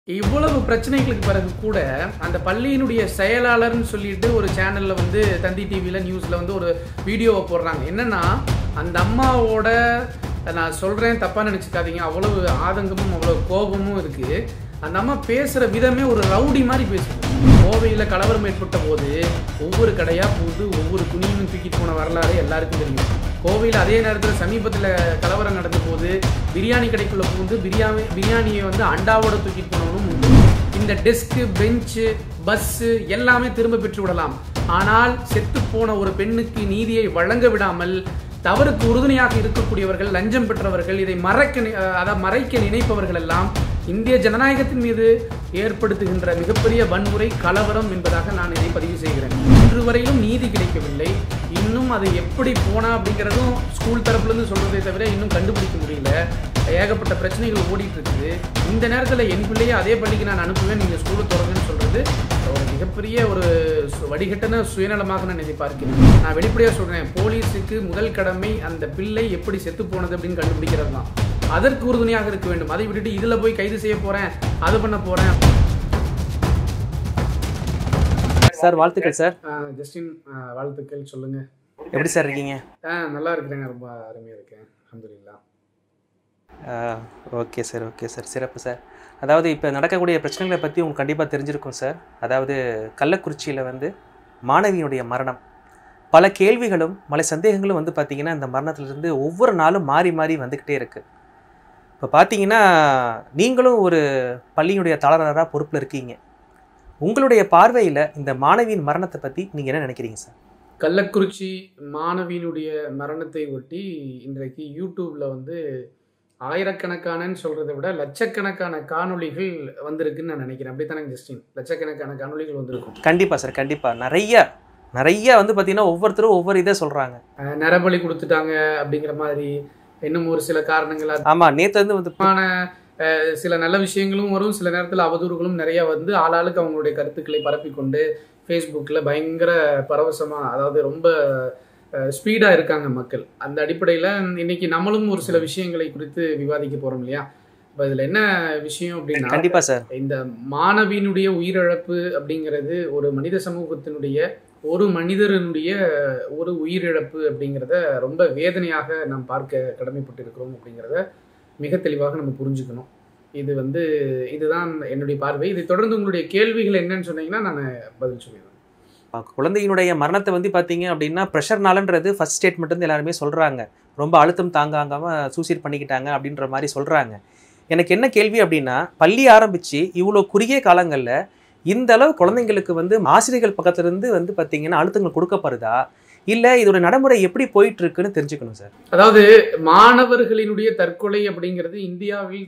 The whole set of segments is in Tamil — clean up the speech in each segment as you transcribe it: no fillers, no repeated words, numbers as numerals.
இவ்வளவு பிரச்சனைகளுக்கு பிறகு கூட அந்த பள்ளியினுடைய செயலாளர்னு சொல்லிட்டு ஒரு சேனல்ல வந்து தந்தி டிவில நியூஸ்ல வந்து ஒரு வீடியோவை போடுறாங்க. என்னன்னா அந்த அம்மாவோட நான் சொல்றேன் தப்பா நினைச்சுக்காதீங்க, அவ்வளவு ஆதங்கமும் அவ்வளவு கோபமும் இருக்கு. அந்த அம்மா பேசுற விதமே ஒரு ரவுடி மாதிரி பேசுது. கோவையில் கலவரம் ஏற்பட்ட போது ஒவ்வொரு கடையா போது ஒவ்வொரு துணியும் தூக்கிட்டு போன வரலாறு எல்லாருக்கும் தெரியும். கோவையில் அதே நேரத்தில் சமீபத்தில் கலவரம் நடந்த போது பிரியாணி கடைக்குள்ள புகுந்து பிரியாணியை வந்து அண்டாவோட தூக்கிட்டு போனவனும் உண்டு. இந்த டெஸ்க்கு, பெஞ்சு, பஸ்ஸு எல்லாமே திரும்ப பெற்று விடலாம். ஆனால் செத்து போன ஒரு பெண்ணுக்கு நீதியை வழங்க விடாமல் தவறுக்கு உறுதுணையாக இருக்கக்கூடியவர்கள், லஞ்சம் பெற்றவர்கள், இதை மறைக்க நினைப்பவர்கள் எல்லாம் இந்திய ஜனநாயகத்தின் மீது ஏற்படுத்துகின்ற மிகப்பெரிய வன்முறை, கலவரம் என்பதாக நான் இதை பதிவு செய்கிறேன். இன்று வரையிலும் நீதி கிடைக்கவில்லை. இன்னும் அது எப்படி போனா அப்படிங்கிறதும் ஸ்கூல் தரப்புலேருந்து சொல்றதை தவிர இன்னும் கண்டுபிடிக்க முடியல. ஏகப்பட்ட பிரச்சனைகள் ஓடிட்டு இருக்குது. இந்த நேரத்தில் என் பிள்ளையை அதே பள்ளிக்கு நான் அனுப்புவேன், நீங்கள் ஸ்கூலை தொடங்குன்னு சொல்றது ஒரு மிகப்பெரிய ஒரு வடிகட்டன சுயநலமாக நான் இதை பார்க்கிறேன். நான் வெளிப்படையாக சொல்றேன், போலீஸுக்கு முதல் கடமை அந்த பிள்ளை எப்படி செத்து போனது அப்படின்னு கண்டுபிடிக்கிறது தான். அதற்கு உறுதுணையாக இருக்க வேண்டும். அதை விட்டுட்டு இதுல போய் கைது செய்ய போறேன், அது பண்ண போறேன். சார் வாழ்த்துக்கள் சார். ஜஸ்டின் வாழ்த்துக்கள். சொல்லுங்க, எப்படி சார் இருக்கீங்க? நல்லா இருக்கிறேங்க, ரொம்ப அருமையாக இருக்கேன், அல்ஹம்துலில்லாஹ். ஓகே சார், ஓகே சார், சிறப்பு சார். அதாவது இப்போ நடக்கக்கூடிய பிரச்சனைகளை பற்றி உங்களுக்கு கண்டிப்பாக தெரிஞ்சிருக்கும் சார். அதாவது கள்ளக்குறிச்சியில் வந்து மாணவியினுடைய மரணம், பல கேள்விகளும் பல சந்தேகங்களும் வந்து பார்த்திங்கன்னா இந்த மரணத்திலிருந்து ஒவ்வொரு நாளும் மாறி மாறி வந்துக்கிட்டே இருக்குது. இப்போ பார்த்தீங்கன்னா நீங்களும் ஒரு பள்ளியினுடைய தாளராக பொறுப்பில் இருக்கீங்க. உங்களுடைய பார்வையில் இந்த மாணவியின் மரணத்தை பற்றி நீங்கள் என்ன நினைக்கிறீங்க சார்? கள்ளக்குறிச்சி மாணவியினுடைய மரணத்தை ஒட்டி இன்றைக்கு யூடியூப்ல வந்து ஆயிரக்கணக்கானன்னு சொல்றதை விட லட்சக்கணக்கான காணொளிகள் வந்திருக்குன்னு நான் நினைக்கிறேன். அப்படித்தானே ஜஸ்டின்? லட்சக்கணக்கான காணொளிகள் வந்திருக்கும். கண்டிப்பாக சார், கண்டிப்பாக. நிறைய வந்து பார்த்தீங்கன்னா ஒவ்வொருத்தரும் ஒவ்வொரு இதை சொல்கிறாங்க. நரபலி கொடுத்துட்டாங்க அப்படிங்கிற மாதிரி, இன்னும் ஒரு சில காரணங்கள். ஆமாம், நேற்று வந்து சில நல்ல விஷயங்களும் வரும், சில நேரத்தில் அவதூறுகளும் நிறைய வந்து ஆளாளுக்கு அவங்களுடைய கருத்துக்களை பரப்பிக்கொண்டு ஃபேஸ்புக்கில் பயங்கர பரவசமாக, அதாவது ரொம்ப ஸ்பீடாக இருக்காங்க மக்கள். அந்த அடிப்படையில் இன்னைக்கு நம்மளும் ஒரு சில விஷயங்களை குறித்து விவாதிக்க போகிறோம் இல்லையா? இப்போ இதில் என்ன விஷயம் அப்படின்னா, கண்டிப்பாக சார், இந்த மாணவியினுடைய உயிரிழப்பு அப்படிங்கிறது ஒரு மனித சமூகத்தினுடைய, ஒரு மனிதனுடைய ஒரு உயிரிழப்பு அப்படிங்கிறத ரொம்ப வேதனையாக நாம் பார்க்க கடமைப்பட்டிருக்கிறோம் அப்படிங்கிறத மிக தெளிவாக நம்ம புரிஞ்சுக்கணும். இது வந்து இதுதான் என்னுடைய பார்வை. இதை தொடர்ந்து உங்களுடைய கேள்விகள் என்னன்னு சொன்னீங்கன்னா நான் பதில் சொல்லிடுவேன். குழந்தையினுடைய மரணத்தை வந்து பார்த்தீங்க அப்படின்னா ப்ரெஷர்னாலன்றது ஃபர்ஸ்ட் ஸ்டேட்மெண்ட் வந்து எல்லாருமே சொல்கிறாங்க. ரொம்ப அழுத்தம் தாங்காமல் சூசைட் பண்ணிக்கிட்டாங்க அப்படின்ற மாதிரி சொல்கிறாங்க. எனக்கு என்ன கேள்வி அப்படின்னா, பள்ளி ஆரம்பித்து இவ்வளோ குறுகிய காலங்களில் இந்த அளவு குழந்தைங்களுக்கு வந்து ஆசிரியர்கள் பக்கத்துலேருந்து வந்து பார்த்தீங்கன்னா அழுத்தங்கள் கொடுக்கப்படுதா, இல்லை இதோட நடைமுறை எப்படி போயிட்டு இருக்குன்னு தெரிஞ்சுக்கணும் சார். அதாவது மாணவர்களினுடைய தற்கொலை அப்படிங்கிறது இந்தியாவில்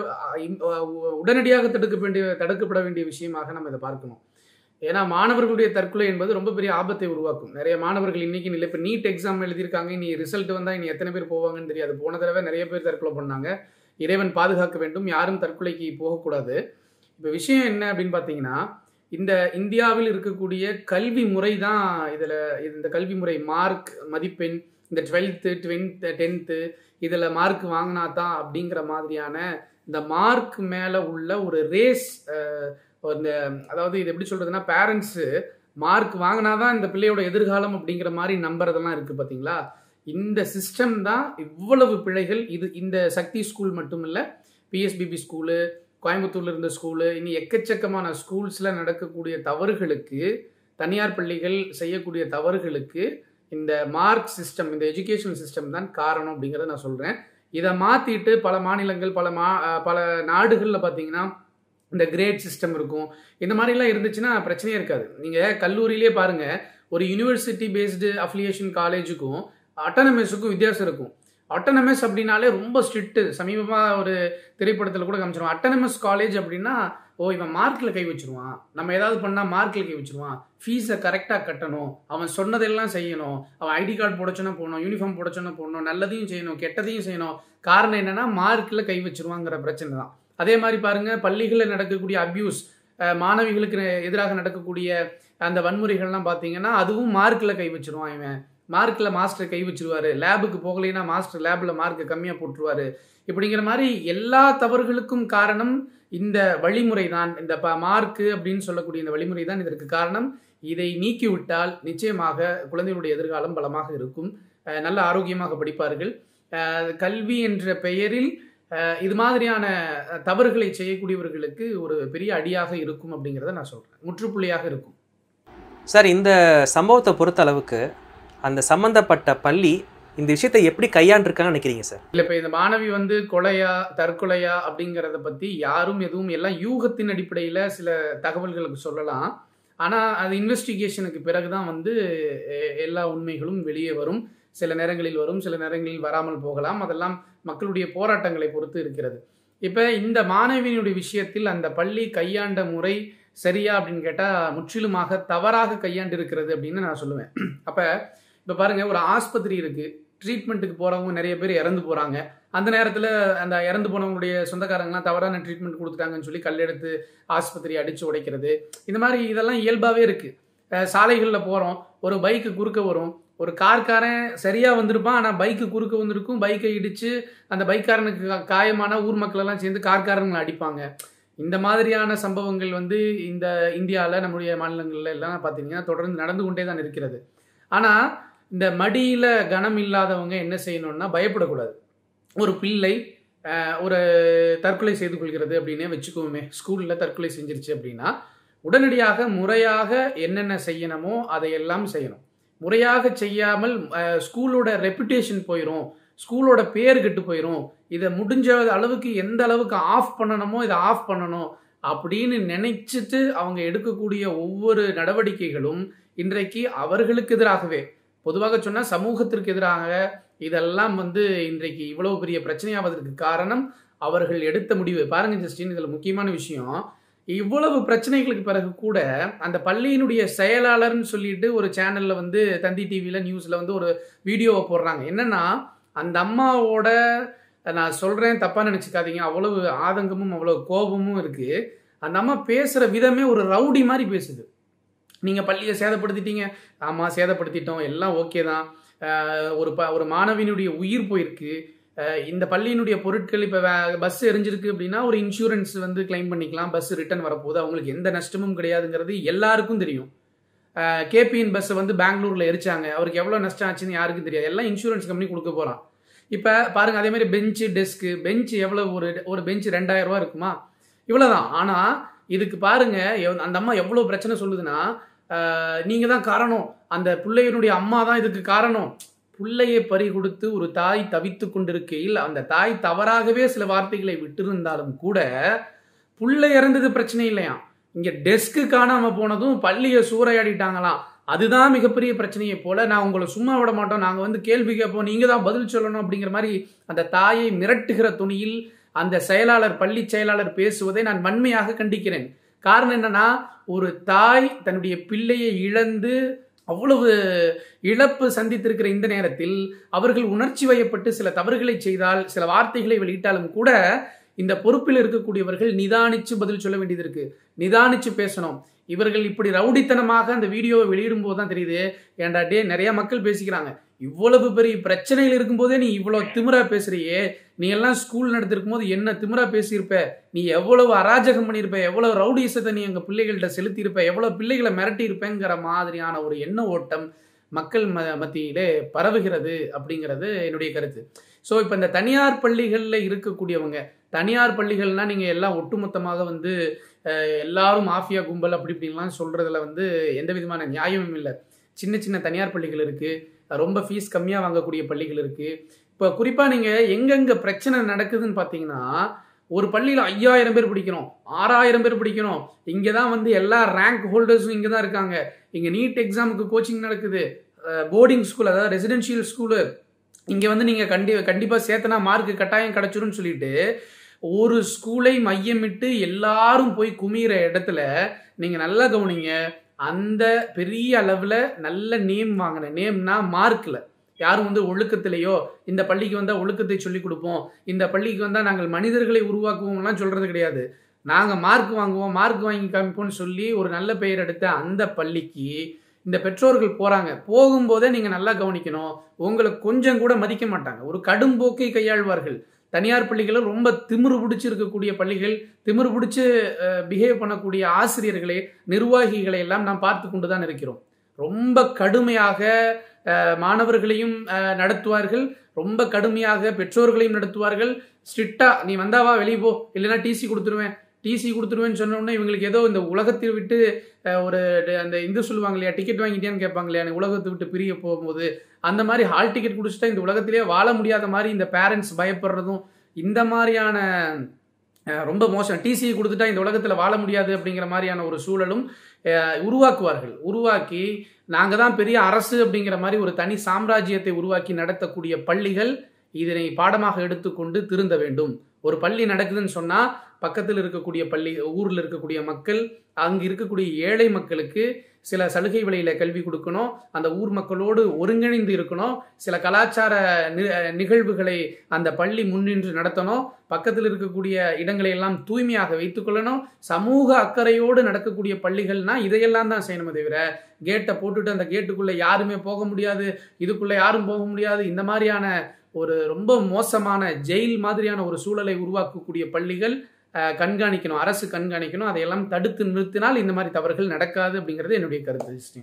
உடனடியாக தடுக்கப்பட வேண்டிய விஷயமாக நம்ம இதை பார்க்கணும். ஏன்னா மாணவர்களுடைய தற்கொலை என்பது ரொம்ப பெரிய ஆபத்தை உருவாக்கும். நிறைய மாணவர்கள் இன்னைக்கு இல்லை, இப்போ நீட் எக்ஸாம் எழுதியிருக்காங்க, இனி ரிசல்ட் வந்தால் இனி எத்தனை பேர் போவாங்கன்னு தெரியாது. போன தடவை நிறைய பேர் தற்கொலை பண்ணாங்க. இறைவன் பாதுகாக்க வேண்டும், யாரும் தற்கொலைக்கு போகக்கூடாது. இப்போ விஷயம் என்ன அப்படின்னு பார்த்தீங்கன்னா, இந்த இந்தியாவில் இருக்கக்கூடிய கல்வி முறை தான் இதில், இந்த கல்வி முறை மார்க், மதிப்பெண், இந்த 12th 10th இதில் மார்க் வாங்கினா தான் அப்படிங்கிற மாதிரியான இந்த மார்க் மேலே உள்ள ஒரு ரேஸ். இந்த அதாவது இது எப்படி சொல்றதுன்னா, பேரண்ட்ஸு மார்க் வாங்கினாதான் இந்த பிள்ளையோட எதிர்காலம் அப்படிங்கிற மாதிரி நம்புறதெல்லாம் இருக்குது பார்த்தீங்களா? இந்த சிஸ்டம் தான் இவ்வளவு பிழைகள். இது இந்த சக்தி ஸ்கூல் மட்டும் இல்லை, பிஎஸ்பிபி ஸ்கூலு, கோயம்புத்தூர்ல இருந்த ஸ்கூலு, இனி எக்கச்சக்கமான ஸ்கூல்ஸில் நடக்கக்கூடிய தவறுகளுக்கு, தனியார் பள்ளிகள் செய்யக்கூடிய தவறுகளுக்கு இந்த மார்க் சிஸ்டம், இந்த எஜுகேஷன் சிஸ்டம் தான் காரணம் அப்படிங்கிறத நான் சொல்கிறேன். இதை மாற்றிட்டு பல மாநிலங்கள், பல நாடுகளில் பார்த்தீங்கன்னா இந்த கிரேட் சிஸ்டம் இருக்கும். இந்த மாதிரிலாம் இருந்துச்சுன்னா பிரச்சனையே இருக்காது. நீங்கள் கல்லூரியிலே பாருங்கள், ஒரு யூனிவர்சிட்டி பேஸ்டு அஃபிலியேஷன் காலேஜுக்கும் அட்டானமஸுக்கும் வித்தியாசம் இருக்கும். அட்டானமஸ் அப்படின்னாலே ரொம்ப ஸ்ட்ரிக்ட்டு. சமீபமாக ஒரு திரைப்படத்தில் கூட காமிச்சிருவான். அட்டானமஸ் காலேஜ் அப்படின்னா, ஓ இவன் மார்க்கில் கை வச்சுருவான், நம்ம ஏதாவது பண்ணால் மார்க்கில் கை வச்சுருவான், ஃபீஸை கரெக்டாக கட்டணும், அவன் சொன்னதெல்லாம் செய்யணும், அவன் ஐடி கார்டு போடச்சோன்னா போடணும், யூனிஃபார்ம் போடச்சோன்னா போடணும், நல்லதையும் செய்யணும், கெட்டதையும் செய்யணும். காரணம் என்னென்னா மார்க்கில் கை வச்சுருவாங்கிற பிரச்சனை தான். அதே மாதிரி பாருங்கள், பள்ளிகளில் நடக்கக்கூடிய அப்யூஸ், மாணவிகளுக்கு எதிராக நடக்கக்கூடிய அந்த வன்முறைகள்லாம் பார்த்தீங்கன்னா அதுவும் மார்க்கில் கை வச்சுருவான். இவன் மார்க்கில் மாஸ்டர் கை வச்சிருவாரு, லேபுக்கு போகலைன்னா மாஸ்டர் லேபில் மார்க்கு கம்மியாக போட்டுருவாரு. இப்படிங்கிற மாதிரி எல்லா தவறுகளுக்கும் காரணம் இந்த வழிமுறை தான், இந்த மார்க்கு அப்படின்னு சொல்லக்கூடிய இந்த வழிமுறை தான் இதற்கு காரணம். இதை நீக்கிவிட்டால் நிச்சயமாக குழந்தைகளுடைய எதிர்காலம் பலமாக இருக்கும், நல்ல ஆரோக்கியமாக படிப்பார்கள். கல்வி என்ற பெயரில் இது மாதிரியான தவறுகளை செய்யக்கூடியவர்களுக்கு ஒரு பெரிய அடியாக இருக்கும் அப்படிங்கிறத நான் சொல்கிறேன், முற்றுப்புள்ளியாக இருக்கும். சார், இந்த சம்பவத்தை பொறுத்த அளவுக்கு அந்த சம்பந்தப்பட்ட பள்ளி இந்த விஷயத்தை எப்படி கையாண்டிருக்காங்கன்னு நினைக்கிறீங்க சார்? இல்லை, இப்போ இந்த மாணவி வந்து கொலையா தற்கொலையா அப்படிங்கிறத பற்றி யாரும் எதுவும், எல்லாம் யூகத்தின் அடிப்படையில் சில தகவல்களுக்கு சொல்லலாம். ஆனால் அது இன்வெஸ்டிகேஷனுக்கு பிறகு தான் வந்து எல்லா உண்மைகளும் வெளியே வரும். சில நேரங்களில் வரும், சில நேரங்களில் வராமல் போகலாம். அதெல்லாம் மக்களுடைய போராட்டங்களை பொறுத்து இருக்கிறது. இப்போ இந்த மாணவியினுடைய விஷயத்தில் அந்த பள்ளி கையாண்ட முறை சரியா அப்படின்னு கேட்டால் முற்றிலுமாக தவறாக கையாண்டு இருக்கிறது அப்படின்னு நான் சொல்லுவேன். அப்போ இப்போ பாருங்கள், ஒரு ஆஸ்பத்திரி இருக்குது, ட்ரீட்மெண்ட்டுக்கு போகிறவங்க நிறைய பேர் இறந்து போகிறாங்க. அந்த நேரத்தில் அந்த இறந்து போனவங்களுடைய சொந்தக்காரங்களாம் தவறான ட்ரீட்மெண்ட் கொடுத்துட்டாங்கன்னு சொல்லி கல்லெடுத்து ஆஸ்பத்திரி அடித்து உடைக்கிறது, இந்த மாதிரி இதெல்லாம் இயல்பாகவே இருக்குது. சாலைகளில் போகிறோம், ஒரு பைக்கு குறுக்க வரும், ஒரு கார்காரன் சரியாக வந்திருப்பான், ஆனால் பைக்கு குறுக்க வந்திருக்கும், பைக்கை இடித்து அந்த பைக்காரனுக்கு காயமான ஊர் மக்கள் எல்லாம் சேர்ந்து கார்காரங்களை அடிப்பாங்க. இந்த மாதிரியான சம்பவங்கள் வந்து இந்த இந்தியாவில் நம்முடைய மாநிலங்களில் எல்லாம் பார்த்தீங்கன்னா தொடர்ந்து நடந்து கொண்டே தான் இருக்கிறது. ஆனால் இந்த மடியில் கனம் இல்லாதவங்க என்ன செய்யணும்னா பயப்படக்கூடாது. ஒரு பிள்ளை ஒரு தற்கொலை செய்து கொள்கிறது அப்படின்னே வச்சுக்குவோமே, ஸ்கூலில் தற்கொலை செஞ்சிருச்சு அப்படின்னா உடனடியாக முறையாக என்னென்ன செய்யணுமோ அதையெல்லாம் செய்யணும். முறையாக செய்யாமல் ஸ்கூலோட ரெப்புடேஷன் போயிடும், ஸ்கூலோட பேர் கெட்டு போயிடும். இதை முடிஞ்ச அளவுக்கு எந்த அளவுக்கு ஆஃப் பண்ணணுமோ இதை ஆஃப் பண்ணணும் அப்படின்னு நினைச்சிட்டு அவங்க எடுக்கக்கூடிய ஒவ்வொரு நடவடிக்கைகளும் இன்றைக்கு அவர்களுக்கு எதிராகவே, பொதுவாக சொன்னால் சமூகத்திற்கு எதிராக இதெல்லாம் வந்து இன்றைக்கு இவ்வளவு பெரிய பிரச்சனையாவதற்கு காரணம் அவர்கள் எடுத்த முடிவு. பாருங்க ஜஸ்டின், இதில் முக்கியமான விஷயம், இவ்வளவு பிரச்சனைகளுக்கு பிறகு கூட அந்த பள்ளியினுடைய செயலாளர்னு சொல்லிட்டு ஒரு சேனல்ல வந்து தந்தி டிவியில் நியூஸில் வந்து ஒரு வீடியோவை போடுறாங்க. என்னன்னா, அந்த அம்மாவோட, நான் சொல்கிறேன் தப்பாக நினச்சிக்காதீங்க, அவ்வளவு ஆதங்கமும் அவ்வளவு கோபமும் இருக்குது. அந்த அம்மா பேசுகிற விதமே ஒரு ரவுடி மாதிரி பேசுது. நீங்கள் பள்ளியை சேதப்படுத்திட்டீங்க, ஆமாம் சேதப்படுத்திட்டோம், எல்லாம் ஓகே தான், ஒரு மாணவியினுடைய உயிர் போயிருக்கு, இந்த பள்ளியினுடைய பொருட்கள் இப்போ பஸ் எரிஞ்சிருக்கு அப்படின்னா ஒரு இன்சூரன்ஸ் வந்து கிளைம் பண்ணிக்கலாம், பஸ் ரிட்டர்ன் வரப்போகுது, அவங்களுக்கு எந்த நஷ்டமும் கிடையாதுங்கிறது எல்லாருக்கும் தெரியும். கேபிஎன் பஸ்ஸை வந்து பெங்களூரில் எரிச்சாங்க, அவருக்கு எவ்வளோ நஷ்டம் ஆச்சுன்னு யாருக்கும் தெரியாது, எல்லாம் இன்சூரன்ஸ் கம்பெனி கொடுக்க போகிறான். இப்போ பாருங்கள், அதே மாதிரி பெஞ்சு டெஸ்க்கு, பெஞ்சு எவ்வளோ, ஒரு பெஞ்சு 2000 ரூபா இருக்குமா, இவ்வளோதான். ஆனால் இதுக்கு பாருங்கள் அந்த அம்மா எவ்வளோ பிரச்சனை சொல்லுதுன்னா, நீங்கள் தான் காரணம், அந்த பிள்ளையினுடைய அம்மா தான் இதுக்கு காரணம். பிள்ளையை பறி கொடுத்து ஒரு தாய் தவித்து கொண்டிருக்கையில் அந்த தாய் தவறாகவே சில வார்த்தைகளை விட்டிருந்தாலும் கூட பிள்ளை இறந்தது பிரச்சனை இல்லையா, இங்கே டெஸ்க்கு காணாமல் போனதும் பள்ளியை சூறையாடிட்டாங்களாம், அதுதான் மிகப்பெரிய பிரச்சனையை போல. நான் உங்களை சும்மா விட மாட்டோம், நாங்கள் வந்து கேள்வி கேட்போம், நீங்கள் தான் பதில் சொல்லணும் அப்படிங்கிற மாதிரி அந்த தாயை மிரட்டுகிற துணியில் அந்த செயலாளர், பள்ளி செயலாளர் பேசுவதை நான் வன்மையாக கண்டிக்கிறேன். காரணம் என்னன்னா, ஒரு தாய் தன்னுடைய பிள்ளையை இழந்து அவ்வளவு இழப்பு சந்தித்திருக்கிற இந்த நேரத்தில் அவர்கள் உணர்ச்சி வயப்பட்டு சில தவறுகளை செய்தால், சில வார்த்தைகளை வெளியிட்டாலும் கூட இந்த பொறுப்பில் இருக்கக்கூடியவர்கள் நிதானிச்சு பதில் சொல்ல வேண்டியது இருக்கு, நிதானிச்சு பேசணும். இவர்கள் இப்படி ரவுடித்தனமாக அந்த வீடியோவை வெளியிடும் போது தான் தெரியுது, ஏன்டா டே, நிறைய மக்கள் பேசிக்கிறாங்க, இவ்வளவு பெரிய பிரச்சனைகள் இருக்கும்போதே நீ இவ்வளவு திமிரா பேசுறியே, நீ எல்லாம் ஸ்கூல் நடத்திருக்கும் போது என்ன திமிரா பேசியிருப்ப, நீ எவ்வளவு அராஜகம் பண்ணியிருப்ப, எவ்வளவு ரவுடிசத்தை நீ எங்க பிள்ளைகள்கிட்ட செலுத்தியிருப்ப, எவ்வளவு பிள்ளைகளை மிரட்டி இருப்பேங்கிற மாதிரியான ஒரு எண்ண ஓட்டம் மக்கள் மத்தியிலே பரவுகிறது அப்படிங்கிறது என்னுடைய கருத்து. ஸோ இப்போ இந்த தனியார் பள்ளிகளில் இருக்கக்கூடியவங்க, தனியார் பள்ளிகள்னா நீங்கள் எல்லாம் ஒட்டுமொத்தமாக வந்து எல்லாரும் மாஃபியா கும்பல் அப்படி இப்படின்லாம் சொல்கிறதுல வந்து எந்த விதமான நியாயமும் இல்லை. சின்ன சின்ன தனியார் பள்ளிகள் இருக்குது, ரொம்ப ஃபீஸ் கம்மியாக வாங்கக்கூடிய பள்ளிகள் இருக்குது. இப்போ குறிப்பாக நீங்கள் எங்கெங்கே பிரச்சனை நடக்குதுன்னு பார்த்தீங்கன்னா, ஒரு பள்ளியில் 5000 பேர் படிக்கணும், 6000 பேர் படிக்கணும், இங்கே தான் வந்து எல்லா ரேங்க் ஹோல்டர்ஸும் இங்கே தான் இருக்காங்க, இங்கே நீட் எக்ஸாமுக்கு கோச்சிங் நடக்குது, போர்டிங் ஸ்கூல் அதாவது ரெசிடென்ஷியல் ஸ்கூலு, இங்கே வந்து நீங்கள் கண்டிப்பாக சேர்த்தனா மார்க்கு கட்டாயம் கிடச்சிரும்னு சொல்லிட்டு ஒரு ஸ்கூலை மையமிட்டு எல்லாரும் போய் குமிகிற இடத்துல நீங்கள் நல்லா கவனிங்க, அந்த பெரிய அளவில் நல்ல நேம் வாங்கின, நேம்னா மார்க்கில், யாரும் வந்து ஒழுக்கத்திலேயோ இந்த பள்ளிக்கு வந்தால் ஒழுக்கத்தை சொல்லிக் கொடுப்போம், இந்த பள்ளிக்கு வந்தால் நாங்கள் மனிதர்களை உருவாக்குவோம்லாம் சொல்கிறது கிடையாது, நாங்கள் மார்க் வாங்குவோம், மார்க் வாங்கி காமிப்போம்னு சொல்லி ஒரு நல்ல பெயர் எடுத்த அந்த பள்ளிக்கு இந்த பெற்றோர்கள் போகிறாங்க. போகும்போதே நீங்கள் நல்லா கவனிக்கணும், உங்களை கொஞ்சம் கூட மதிக்க மாட்டாங்க, ஒரு கடும் போக்கை கையாள்வார்கள். தனியார் பள்ளிகளும் ரொம்ப திமிரு பிடிச்சி இருக்கக்கூடிய பள்ளிகள், திமிரு பிடிச்சி பிஹேவ் பண்ணக்கூடிய ஆசிரியர்களை, நிர்வாகிகளை எல்லாம் நாம் பார்த்து கொண்டு தான் இருக்கிறோம். ரொம்ப கடுமையாக மாணவர்களையும் நடத்துவார்கள், ரொம்ப கடுமையாக பெற்றோர்களையும் நடத்துவார்கள். ஸ்ட்ரிக்டா நீ வந்தாவா வெளியே போ, இல்லைன்னா டிசி கொடுத்துருவேன்னு சொன்ன உடனே இவங்களுக்கு ஏதோ இந்த உலகத்தை விட்டு ஒரு அந்த இந்த சொல்லுவாங்க இல்லையா, டிக்கெட் வாங்கிட்டேன்னு கேட்பாங்க இல்லையா, உலகத்தை விட்டு பிரிய போகும்போது அந்த மாதிரி ஹால் டிக்கெட் குடிச்சிட்டா இந்த உலகத்திலேயே வாழ முடியாத மாதிரி இந்த பேரண்ட்ஸ் பயப்படுறதும், இந்த மாதிரியான ரொம்ப மோசம், டிசி கொடுத்துட்டா இந்த உலகத்தில் வாழ முடியாது அப்படிங்கிற மாதிரியான ஒரு சூழலும் உருவாக்குவார்கள். உருவாக்கி நாங்கள் தான் பெரிய அரசு அப்படிங்கிற மாதிரி ஒரு தனி சாம்ராஜ்யத்தை உருவாக்கி நடத்தக்கூடிய பள்ளிகள் இதனை பாடமாக எடுத்துக்கொண்டு திருந்த வேண்டும். ஒரு பள்ளி நடக்குதுன்னு சொன்னா பக்கத்தில் இருக்கக்கூடிய பள்ளி, ஊரில் இருக்கக்கூடிய மக்கள், அங்கு இருக்கக்கூடிய ஏழை மக்களுக்கு சில சலுகை விலையில கல்வி கொடுக்கணும், அந்த ஊர் மக்களோடு ஒருங்கிணைந்து இருக்கணும், சில கலாச்சார நிகழ்வுகளை அந்த பள்ளி முன்னின்று நடத்தணும், பக்கத்தில் இருக்கக்கூடிய இடங்களை எல்லாம் தூய்மையாக வைத்துக் கொள்ளணும், சமூக அக்கறையோடு நடக்கக்கூடிய பள்ளிகள்னா இதையெல்லாம் தான் செய்யணுமே தவிர கேட்டை போட்டுட்டு அந்த கேட்டுக்குள்ள யாருமே போக முடியாது, இதுக்குள்ள யாரும் போக முடியாது, இந்த மாதிரியான ஒரு ரொம்ப மோசமான ஜெயில் மாதிரியான ஒரு சூழலை உருவாக்கக்கூடிய பள்ளிகள் கண்காணிக்கணும், அரசு கண்காணிக்கணும். அதையெல்லாம் தடுத்து நிறுத்தினால் இந்த மாதிரி தவறுகள் நடக்காது அப்படிங்கிறது என்னுடைய கருத்து.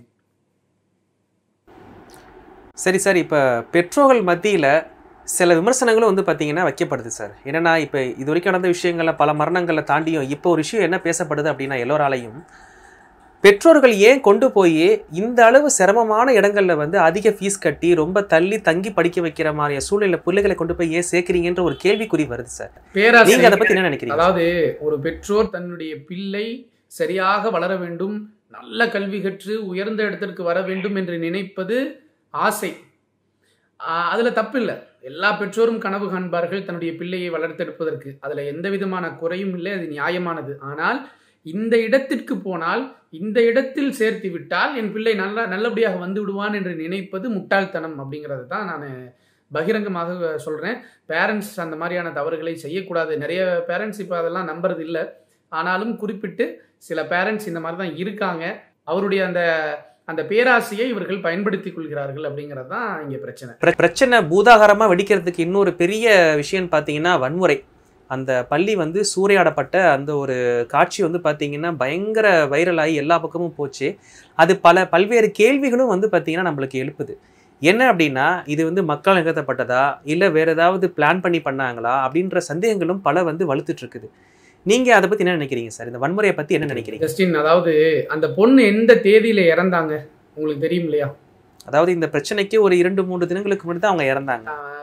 சரி சார், இப்போ பெற்றோர்கள் மத்தியில் சில விமர்சனங்களும் வந்து பார்த்தீங்கன்னா வைக்கப்படுது சார். என்னென்னா இப்போ இது வரைக்கும் நடந்த விஷயங்களில் பல மரணங்களை தாண்டியும் இப்போ ஒரு விஷயம் என்ன பேசப்படுது அப்படின்னா, எல்லோராலையும் பெற்றோர்கள் ஏன் கொண்டு போய் இந்த அளவு சிரமமான இடங்களில் வந்து அதிக ஃபீஸ் கட்டி ரொம்ப தள்ளி தங்கி படிக்க வைக்கிற மாதிரி சூழ்நிலை பிள்ளைகளை கொண்டு போய் ஏன் சேர்க்குறீங்கன்ற ஒரு கேள்விக்குறி வருது சார். நீங்க அதை பற்றி என்ன நினைக்கிறீங்க? அதாவது ஒரு பெற்றோர் தன்னுடைய பிள்ளை சரியாக வளர வேண்டும், நல்ல கல்வி கற்று உயர்ந்த இடத்திற்கு வர வேண்டும் என்று நினைப்பது ஆசை. அதுல தப்பு இல்லை. எல்லா பெற்றோரும் கனவு காண்பார்கள் தன்னுடைய பிள்ளையை வளர்த்தெடுப்பதற்கு, அதுல எந்த விதமான குறையும் இல்லை, அது நியாயமானது. ஆனால் இந்த இடத்திற்கு போனால், இந்த இடத்தில் சேர்த்து விட்டால் என் பிள்ளை நல்லபடியாக வந்து விடுவான் என்று நினைப்பது முட்டாள்தனம் அப்படிங்கிறது தான் நான் பகிரங்கமாக சொல்றேன். பேரண்ட்ஸ் அந்த மாதிரியான தவறுகளை செய்யக்கூடாது. நிறைய பேரண்ட்ஸ் இப்போ அதெல்லாம் நம்புறது இல்லை. ஆனாலும் குறிப்பிட்டு சில பேரண்ட்ஸ் இந்த மாதிரி தான் இருக்காங்க. அவருடைய அந்த பேராசையை இவர்கள் பயன்படுத்திக் கொள்கிறார்கள் அப்படிங்கிறது தான் இங்கே பிரச்சனை பூதாகாரமாக வெடிக்கிறதுக்கு இன்னொரு பெரிய விஷயம் பார்த்தீங்கன்னா வன்முறை. அந்த பள்ளி வந்து சூறையாடப்பட்ட அந்த ஒரு காட்சி வந்து பார்த்தீங்கன்னா பயங்கர வைரலாகி எல்லா பக்கமும் போச்சு. அது பல்வேறு கேள்விகளும் வந்து பார்த்தீங்கன்னா நம்மளுக்கு எழுப்புது. என்ன அப்படின்னா, இது வந்து மக்கள் நிகழ்த்தப்பட்டதா இல்லை வேறு ஏதாவது பிளான் பண்ணி பண்ணாங்களா அப்படின்ற சந்தேகங்களும் பல வந்து வலுத்துட்டு இருக்குது. நீங்கள் அதை பற்றி என்ன நினைக்கிறீங்க சார்? இந்த வன்முறையை பற்றி என்ன நினைக்கிறீங்க? ஜஸ்டின், அதாவது அந்த பொண்ணு எந்த தேதியில் இறந்தாங்க உங்களுக்கு தெரியும் இல்லையா? அதாவது இந்த பிரச்சனைக்கு ஒரு 2-3 தினங்களுக்கு முன்னாடி தான் அவங்க இறந்தாங்க.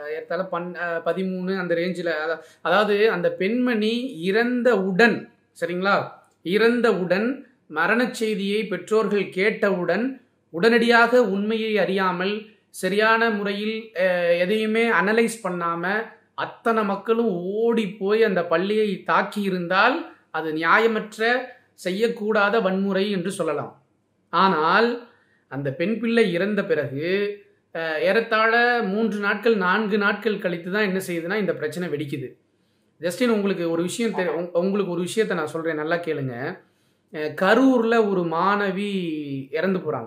13 அந்த ரேஞ்சில். அதாவது அந்த பெண்மணி இறந்தவுடன், சரிங்களா, இறந்தவுடன் மரண செய்தியை பெற்றோர்கள் கேட்டவுடன் உடனடியாக உண்மையை அறியாமல் சரியான முறையில் எதையுமே அனலைஸ் பண்ணாம அத்தனை மக்களும் ஓடி போய் அந்த பள்ளியை தாக்கி இருந்தால் அது நியாயமற்ற, செய்யக்கூடாத வன்முறை என்று சொல்லலாம். ஆனால் அந்த பெண் பிள்ளை இறந்த பிறகு ஏறத்தாழ 3 நாட்கள் 4 நாட்கள் கழித்து தான் என்ன செய்யுதுன்னா இந்த பிரச்சனை வெடிக்குது. ஜஸ்டின், உங்களுக்கு ஒரு விஷயத்தை நான் சொல்றேன், நல்லா கேளுங்க. கரூர்ல ஒரு மாணவி இறந்து போறாங்க.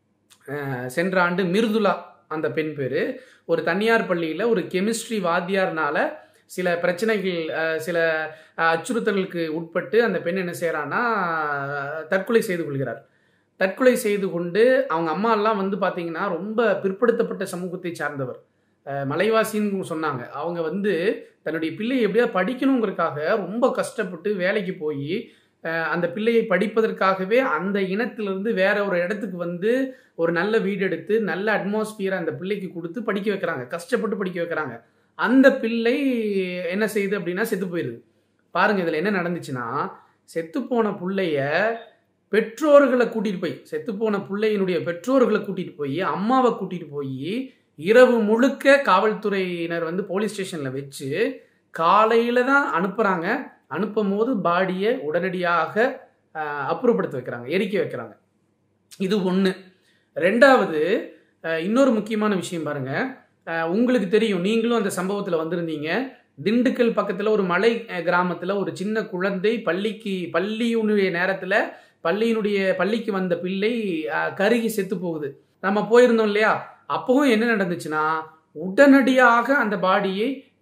சென்ற ஆண்டு மிருதுலா அந்த பெண் பேரு. ஒரு தனியார் பள்ளியில் ஒரு கெமிஸ்ட்ரி வாத்தியார்னால சில பிரச்சனைகள், சில அச்சுறுத்தலுக்கு உட்பட்டு அந்த பெண் என்ன செய்யறான்னா தற்கொலை செய்து கொள்கிறார். தற்கொலை செய்து கொண்டு அவங்க அம்மா எல்லாம் வந்து பார்த்தீங்கன்னா ரொம்ப பிற்படுத்தப்பட்ட சமூகத்தை சார்ந்தவர், மலைவாசின்னு சொன்னாங்க. அவங்க வந்து தன்னுடைய பிள்ளையை எப்படியா படிக்கணுங்கிறதுக்காக ரொம்ப கஷ்டப்பட்டு வேலைக்கு போய் அந்த பிள்ளையை படிப்பதற்காகவே அந்த இனத்திலிருந்து வேற ஒரு இடத்துக்கு வந்து ஒரு நல்ல வீடு எடுத்து நல்ல அட்மாஸ்பியரை அந்த பிள்ளைக்கு கொடுத்து படிக்க வைக்கிறாங்க, கஷ்டப்பட்டு படிக்க வைக்கிறாங்க. அந்த பிள்ளை என்ன செய்யுது அப்படின்னா செத்து போயிடுது. பாருங்க இதில் என்ன நடந்துச்சுன்னா, செத்துப்போன பிள்ளைய பெற்றோர்களை கூட்டிட்டு போய், செத்துப்போன பிள்ளையினுடைய பெற்றோர்களை கூட்டிட்டு போய், அம்மாவை கூட்டிட்டு போய் இரவு முழுக்க காவல்துறையினர் வந்து போலீஸ் ஸ்டேஷன்ல வச்சு காலையில தான் அனுப்புறாங்க. அனுப்பும் போது பாடியை உடனடியாக அப்புறப்படுத்த வைக்கிறாங்க, எரிக்க வைக்கிறாங்க. இது ஒன்று. ரெண்டாவது, இன்னொரு முக்கியமான விஷயம் பாருங்க. உங்களுக்கு தெரியும், நீங்களும் அந்த சம்பவத்தில் வந்திருந்தீங்க. திண்டுக்கல் பக்கத்தில் ஒரு மலை கிராமத்தில் ஒரு சின்ன குழந்தை பள்ளியினுடைய நேரத்தில் பள்ளிக்கு வந்த பிள்ளை கருகி செத்து போகுது. நம்ம போயிருந்தோம் இல்லையா? அப்பவும் என்ன நடந்துச்சுன்னா, உடனடியாக அந்த பாடியை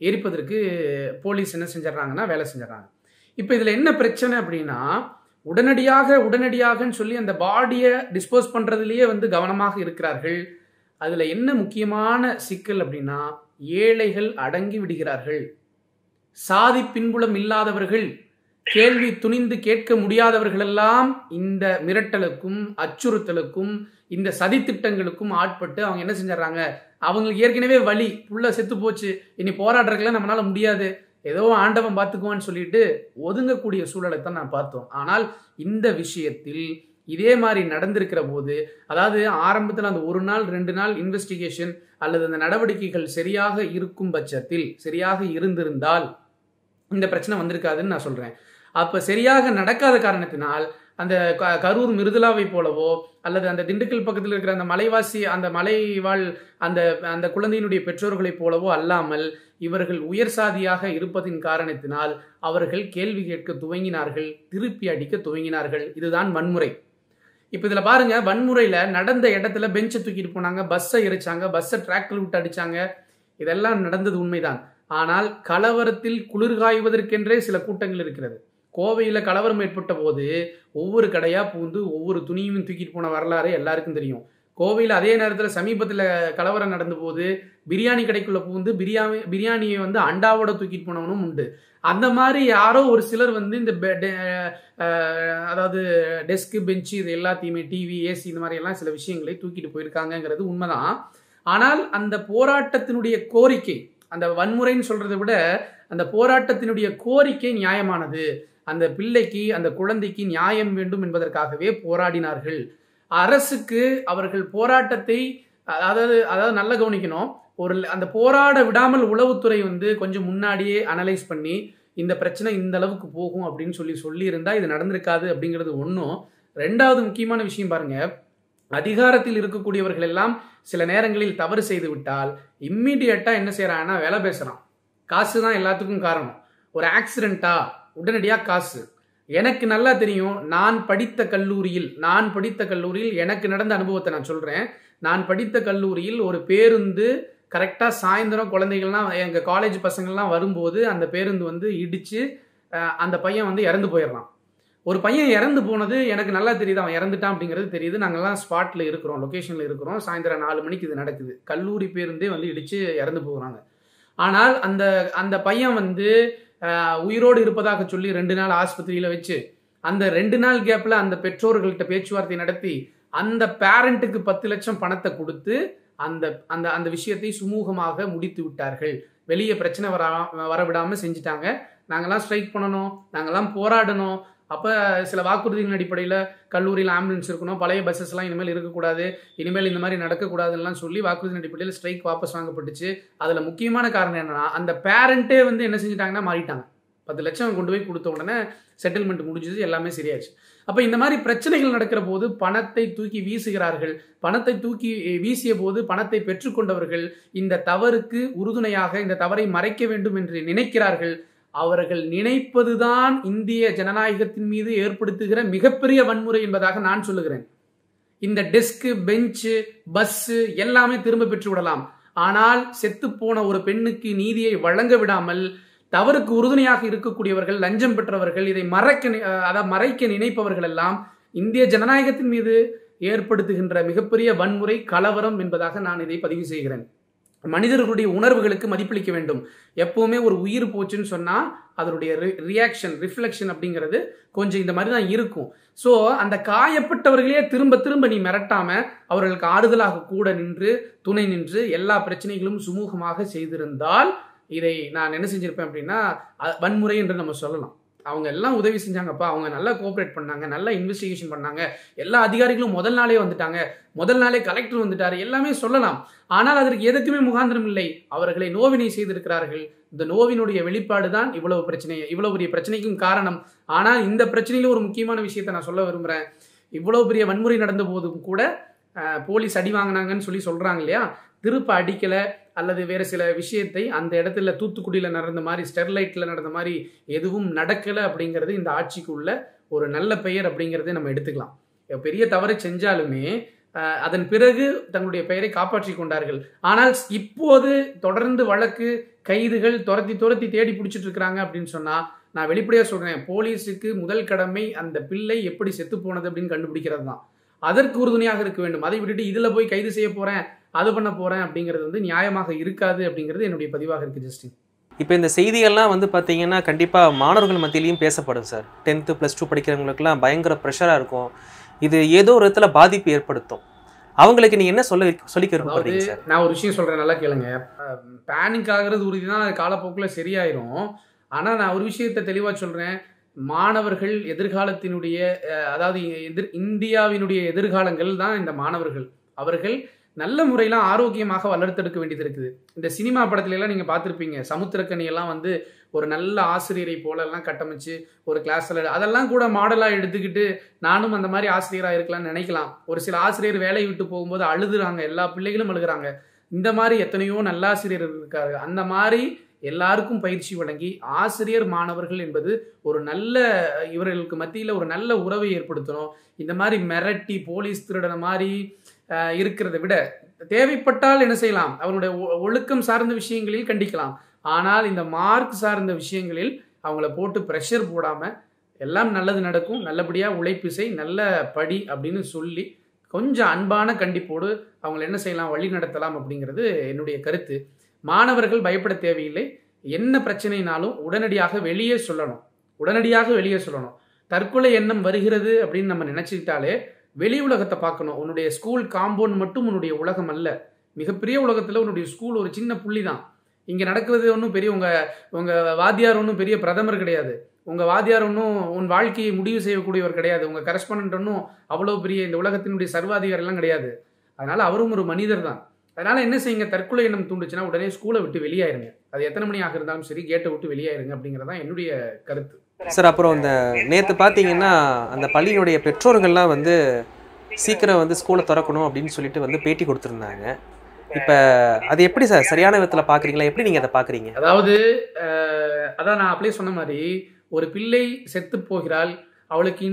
எரிப்பதற்கு போலீஸ் என்ன செஞ்சிடறாங்கன்னா வேலை செஞ்சிடறாங்க. இப்போ இதில் என்ன பிரச்சனை அப்படின்னா, உடனடியாகன்னு சொல்லி அந்த பாடியை டிஸ்போஸ் பண்ணுறதுலேயே வந்து கவனமாக இருக்கிறார்கள். அதில் என்ன முக்கியமான சிக்கல் அப்படின்னா, ஏழைகள் அடங்கி விடுகிறார்கள். சாதி பின்புலம் இல்லாதவர்கள், கேள்வி துணிந்து கேட்க முடியாதவர்களெல்லாம் இந்த மிரட்டலுக்கும் அச்சுறுத்தலுக்கும் இந்த சதித்திட்டங்களுக்கும் ஆட்பட்டு அவங்க என்ன செஞ்சிடறாங்க, அவங்களுக்கு ஏற்கனவே வலி, புள்ள செத்து போச்சு, இனி போராடுறதுக்குலாம் நம்மளால முடியாது, ஏதோ ஆண்டவன் பார்த்துக்குவான்னு சொல்லிட்டு ஒதுங்கக்கூடிய சூழலை தான் நான் பார்த்தோம். ஆனால் இந்த விஷயத்தில் இதே மாதிரி நடந்திருக்கிற போது, அதாவது ஆரம்பத்தில் அந்த 1 நாள் 2 நாள் இன்வெஸ்டிகேஷன் அல்லது அந்த நடவடிக்கைகள் சரியாக இருக்கும் பட்சத்தில், சரியாக இருந்திருந்தால் இந்த பிரச்சனை வந்திருக்காதுன்னு நான் சொல்றேன். அப்ப சரியாக நடக்காத காரணத்தினால் அந்த கரூர் மிருதுலாவை போலவோ அல்லது அந்த திண்டுக்கல் பக்கத்தில் இருக்கிற அந்த மலைவாசி அந்த மலைவாழ் அந்த அந்த குழந்தையினுடைய பெற்றோர்களைப் போலவோ அல்லாமல் இவர்கள் உயர் சாதியாக இருப்பதின் காரணத்தினால் அவர்கள் கேள்வி கேட்க துவங்கினார்கள், திருப்பி அடிக்க துவங்கினார்கள். இதுதான் வன்முறை. இப்போ இதில் பாருங்க, வன்முறையில் நடந்த இடத்துல பெஞ்சை தூக்கிட்டு போனாங்க, பஸ்ஸை எரிச்சாங்க, பஸ்ஸை டிராக்டர் விட்டு அடிச்சாங்க, இதெல்லாம் நடந்தது உண்மைதான். ஆனால் கலவரத்தில் குளிர்காய்வதற்கென்றே சில கூட்டங்கள் இருக்கிறது. கோவையில் கலவரம் ஏற்பட்ட போது ஒவ்வொரு கடையாக பூந்து ஒவ்வொரு துணியும் தூக்கிட்டு போன வரலாறு எல்லாருக்கும் தெரியும். கோவையில் அதே நேரத்தில் சமீபத்தில் கலவரம் நடந்த போது பிரியாணி கடைக்குள்ளே பூந்து பிரியாணியை வந்து அண்டாவோட தூக்கிட்டு போனவனும் உண்டு. அந்த மாதிரி யாரோ ஒரு சிலர் வந்து இந்த அதாவது டெஸ்க், பெஞ்சு, இது எல்லாத்தையுமே, டிவி, ஏசி, இந்த மாதிரி எல்லாம் சில விஷயங்களை தூக்கிட்டு போயிருக்காங்கிறது உண்மைதான். ஆனால் அந்த போராட்டத்தினுடைய கோரிக்கை, அந்த வன்முறைன்னு சொல்றதை விட அந்த போராட்டத்தினுடைய கோரிக்கை நியாயமானது. அந்த பிள்ளைக்கு, அந்த குழந்தைக்கு நியாயம் வேண்டும் என்பதற்காகவே போராடினார்கள். அரசுக்கு அவர்கள் போராட்டத்தை அதாவது நல்லா கவனிக்கணும். அந்த போராட விடாமல் உளவுத்துறை வந்து கொஞ்சம் முன்னாடியே அனலைஸ் பண்ணி இந்த பிரச்சனை இந்த அளவுக்கு போகும் அப்படின்னு சொல்லி இருந்தா இது நடந்திருக்காது அப்படிங்கிறது ஒன்றும். 2வது முக்கியமான விஷயம் பாருங்க, அதிகாரத்தில் இருக்கக்கூடியவர்கள் எல்லாம் சில நேரங்களில் தவறு செய்து விட்டால் இம்மிடியட்டா என்ன செய்யறாங்கன்னா வேலை பேசுறான். காசு தான் எல்லாத்துக்கும் காரணம். ஒரு ஆக்சிடென்ட்டா உடனடியாக காசு. எனக்கு நல்லா தெரியும், நான் படித்த கல்லூரியில் எனக்கு நடந்த அனுபவத்தை நான் சொல்றேன். நான் படித்த கல்லூரியில் ஒரு பேருந்து கரெக்டாக சாயந்தரம் குழந்தைகள்லாம் எங்கள் காலேஜ் பசங்கள்லாம் வரும்போது அந்த பேருந்து வந்து இடிச்சு அந்த பையன் வந்து இறந்து போயிடுறான். ஒரு பையன் இறந்து போனது எனக்கு நல்லா தெரியுது, அவன் இறந்துட்டான் அப்படிங்கிறது தெரியுது. நாங்கள்லாம் ஸ்பாட்டில் இருக்கிறோம், லொக்கேஷனில் இருக்கிறோம். சாயந்தரம் 4 மணிக்கு இது நடக்குது. கல்லூரி பேருந்தே வந்து இடிச்சு இறந்து போகிறாங்க. ஆனால் அந்த பையன் வந்து உயிரோடு இருப்பதாக சொல்லி 2 நாள் ஆஸ்பத்திரியில் வச்சு அந்த 2 நாள் கேப்ல அந்த பெற்றோர்கள்ட்ட பேச்சுவார்த்தை நடத்தி அந்த பேரண்ட்டுக்கு 10 லட்சம் பணத்தை கொடுத்து அந்த அந்த அந்த விஷயத்தை சுமூகமாக முடித்து விட்டார்கள். வெளியே பிரச்சனை வரவிடாம செஞ்சுட்டாங்க. நாங்கெல்லாம் ஸ்ட்ரைக் பண்ணணும், நாங்கெல்லாம் போராடணும். அப்போ சில வாக்குறுதிகளின் அடிப்படையில் கல்லூரியில் ஆம்புலன்ஸ் இருக்கணும், பழைய பஸ்ஸஸ்லாம் இனிமேல் இருக்கக்கூடாது, இனிமேல் இந்த மாதிரி நடக்கக்கூடாதுலாம் சொல்லி வாக்குறுதியின் அடிப்படையில் ஸ்ட்ரைக் வாபஸ் வாங்கப்பட்டுச்சு. அதில் முக்கியமான காரணம் என்னன்னா, அந்த பேரண்ட்டே வந்து என்ன செஞ்சுட்டாங்கன்னா மாறிட்டாங்க. 10 லட்சம் கொண்டு போய் கொடுத்த உடனே செட்டில்மெண்ட் முடிஞ்சது, எல்லாமே சரியாச்சு. அப்போ இந்த மாதிரி பிரச்சனைகள் நடக்கிற போது பணத்தை தூக்கி வீசுகிறார்கள். பணத்தை தூக்கி வீசிய போது பணத்தை பெற்றுக்கொண்டவர்கள் இந்த தவறுக்கு உறுதுணையாக இந்த தவறை மறைக்க வேண்டும் என்று நினைக்கிறார்கள். அவர்கள் நினைப்பதுதான் இந்திய ஜனநாயகத்தின் மீது ஏற்படுத்துகிற மிகப்பெரிய வன்முறை என்பதாக நான் சொல்லுகிறேன். இந்த டெஸ்க், பெஞ்சு, பஸ் எல்லாமே திரும்ப பெற்று விடலாம். ஆனால் செத்து போன ஒரு பெண்ணுக்கு நீதியை வழங்க விடாமல் தவறுக்கு உறுதுணையாக இருக்கக்கூடியவர்கள், லஞ்சம் பெற்றவர்கள், இதை மறைக்க நினைப்பவர்கள் எல்லாம் இந்திய ஜனநாயகத்தின் மீது ஏற்படுத்துகின்ற மிகப்பெரிய வன்முறை, கலவரம் என்பதாக நான் இதை பதிவு செய்கிறேன். மனிதர்களுடைய உணர்வுகளுக்கு மதிப்பளிக்க வேண்டும். எப்பவுமே ஒரு உயிர் போச்சுன்னு சொன்னா அதனுடைய ரிஃப்ளெக்ஷன் அப்படிங்கிறது கொஞ்சம் இந்த மாதிரி தான் இருக்கும். ஸோ அந்த காயப்பட்டவர்களே திரும்ப திரும்ப நீ மிரட்டாம அவர்களுக்கு ஆறுதலாக கூட நின்று துணை நின்று எல்லா பிரச்சனைகளும் சுமூகமாக செய்திருந்தால் இதை நான் என்ன செஞ்சிருப்பேன் அப்படின்னா வன்முறை என்று நம்ம சொல்லலாம். அவங்க எல்லாம் உதவி செஞ்சாங்கப்பா, அவங்க நல்லா கோஆப்ரேட் பண்ணாங்க, நல்லா இன்வெஸ்டிகேஷன் பண்ணாங்க, எல்லா அதிகாரிகளும் முதல் நாளே வந்துட்டாங்க, முதல் நாளே கலெக்டர் வந்துட்டாரு, எல்லாமே சொல்லலாம். ஆனால் அதற்கு எதுக்குமே முகாந்திரம் இல்லை. அவர்களை நோவினை செய்திருக்கிறார்கள். இந்த நோவினுடைய வெளிப்பாடு தான் இவ்வளவு பெரிய பிரச்சனைக்கும் காரணம். ஆனால் இந்த பிரச்சனையில ஒரு முக்கியமான விஷயத்தை நான் சொல்ல விரும்புறேன். இவ்வளவு பெரிய வன்முறை நடந்த போதும் கூட போலீஸ் அடி வாங்கினாங்கன்னு சொல்றாங்க இல்லையா, திருப்ப அடிக்கல அல்லது வேற சில விஷயத்தை அந்த இடத்துல தூத்துக்குடியில நடந்த மாதிரி, ஸ்டெர்லைட்ல நடந்த மாதிரி எதுவும் நடக்கல அப்படிங்கிறது இந்த ஆட்சிக்கு உள்ள ஒரு நல்ல பெயர் அப்படிங்கிறத நம்ம எடுத்துக்கலாம். பெரிய தவறு செஞ்சாலுமே அதன் பிறகு தங்களுடைய பெயரை காப்பாற்றி கொண்டார்கள். ஆனால் இப்போது தொடர்ந்து வழக்கு கைதுகள் துரத்தி துரத்தி தேடி பிடிச்சிட்டு இருக்கிறாங்க அப்படின்னு சொன்னால், நான் வெளிப்படையாக சொல்கிறேன், போலீஸுக்கு முதல் கடமை அந்த பிள்ளை எப்படி செத்து போனது அப்படின்னு கண்டுபிடிக்கிறது தான். அதற்கு உறுதுணையாக இருக்க வேண்டும். அதை விட்டுட்டு இதில் போய் கைது செய்ய போகிறேன், அது பண்ண போகிறேன் அப்படிங்கிறது வந்து நியாயமாக இருக்காது அப்படிங்கிறது என்னுடைய பதிவாக இருக்குது ஜஸ்டின். இப்போ இந்த செய்திகள்லாம் வந்து பார்த்தீங்கன்னா கண்டிப்பாக மாணவர்கள் மத்தியிலையும் பேசப்படும் சார். 10th +2 படிக்கிறவங்களுக்குலாம் பயங்கர ப்ரெஷராக இருக்கும். இது ஏதோ ஒரு விதத்தில் பாதிப்பு ஏற்படுத்தும். அவங்களுக்கு நீங்கள் என்ன சொல்லிக்க விரும்புறீங்க சார்? நான் ஒரு விஷயம் சொல்கிறேன், நல்லா கேளுங்க. பேனிக் ஆகிறது உறுதி தான், அது காலப்போக்கில் சரியாயிரும். ஆனால் நான் ஒரு விஷயத்தை தெளிவாக சொல்கிறேன், மாணவர்கள் எதிர்காலத்தினுடைய அதாவது இந்தியாவினுடைய எதிர்காலங்கள் தான் இந்த மாணவர்கள். அவர்கள் நல்ல முறையில் ஆரோக்கியமாக வளர்த்தெடுக்க வேண்டியது இருக்குது. இந்த சினிமா படத்துல எல்லாம் நீங்கள் பார்த்துருப்பீங்க, சமுத்திரக்கனி எல்லாம் வந்து ஒரு நல்ல ஆசிரியரை போலெல்லாம் கட்டமைச்சு ஒரு கிளாஸில் அதெல்லாம் கூட மாடலாக எடுத்துக்கிட்டு நானும் அந்த மாதிரி ஆசிரியராக இருக்கலாம்னு நினைக்கலாம். ஒரு சில ஆசிரியர் வேலையை விட்டு போகும்போது அழுதுறாங்க, எல்லா பிள்ளைகளும் அழுகிறாங்க. இந்த மாதிரி எத்தனையோ நல்லாசிரியர் இருக்காரு. அந்த மாதிரி எல்லாருக்கும் பயிற்சி வழங்கி ஆசிரியர் மாணவர்கள் என்பது ஒரு நல்ல இவர்களுக்கு மத்தியில் ஒரு நல்ல உறவை ஏற்படுத்தணும். இந்த மாதிரி மிரட்டி போலீஸ் திருடன மாதிரி இருக்கிறத விட தேவைப்பட்டால் என்ன செய்யலாம், அவருடைய ஒழுக்கம் சார்ந்த விஷயங்களில் கண்டிக்கலாம். ஆனால் இந்த மார்க் சார்ந்த விஷயங்களில் அவங்கள போட்டு ப்ரெஷர் போடாமல் எல்லாம் நல்லது நடக்கும், நல்லபடியாக உழைப்பு செய், நல்ல படி அப்படின்னு சொல்லி கொஞ்சம் அன்பான கண்டிப்போடு அவங்களை என்ன செய்யலாம், வழி நடத்தலாம் அப்படிங்கிறது என்னுடைய கருத்து. மாணவர்கள் பயப்பட தேவையில்லை. என்ன பிரச்சனைனாலும் உடனடியாக வெளியே சொல்லணும். தற்கொலை எண்ணம் வருகிறது அப்படின்னு நம்ம நினைச்சுக்கிட்டாலே வெளி உலகத்தை பார்க்கணும். உன்னுடைய ஸ்கூல் காம்பவுண்ட் மட்டும் உன்னுடைய உலகம் அல்ல. மிகப்பெரிய உலகத்தில் உன்னுடைய ஸ்கூல் ஒரு சின்ன புள்ளி தான். இங்கே நடக்கிறது ஒன்றும் பெரிய உங்கள் வாத்தியார் ஒன்றும் பெரிய பிரதமர் கிடையாது. உங்கள் வாத்தியார் ஒன்றும் உன் வாழ்க்கையை முடிவு செய்யக்கூடியவர் கிடையாது. உங்கள் கரஸ்பாண்டன்ட் ஒன்றும் அவ்வளோ பெரிய இந்த உலகத்தினுடைய சர்வாதிகாரெல்லாம் கிடையாது. அதனால் அவரும் ஒரு மனிதர் தான். அதனால் என்ன செய்யுங்க, தற்கொலை எண்ணம் தூண்டுச்சுன்னா உடனே ஸ்கூலை விட்டு வெளியாயிருங்க. அது எத்தனை மணி ஆக இருந்தாலும் சரி, கேட்டை விட்டு வெளியாயிருங்க அப்படிங்கிறதான் என்னுடைய கருத்து சார். அப்புறம் இந்த நேற்று பார்த்தீங்கன்னா அந்த பள்ளியினுடைய பெற்றோர்கள்லாம் வந்து சீக்கிரம் வந்து ஸ்கூலை திறக்கணும் அப்படின்னு சொல்லிட்டு வந்து பேட்டி கொடுத்துருந்தாங்க. இப்போ அது எப்படி சார், சரியான விதத்தில் பார்க்குறீங்களா? எப்படி நீங்கள் அதை பார்க்குறீங்க? அதாவது அதான் நான் அப்படியே சொன்ன மாதிரி, ஒரு பிள்ளை செத்து போகிறாள், அவளுக்கு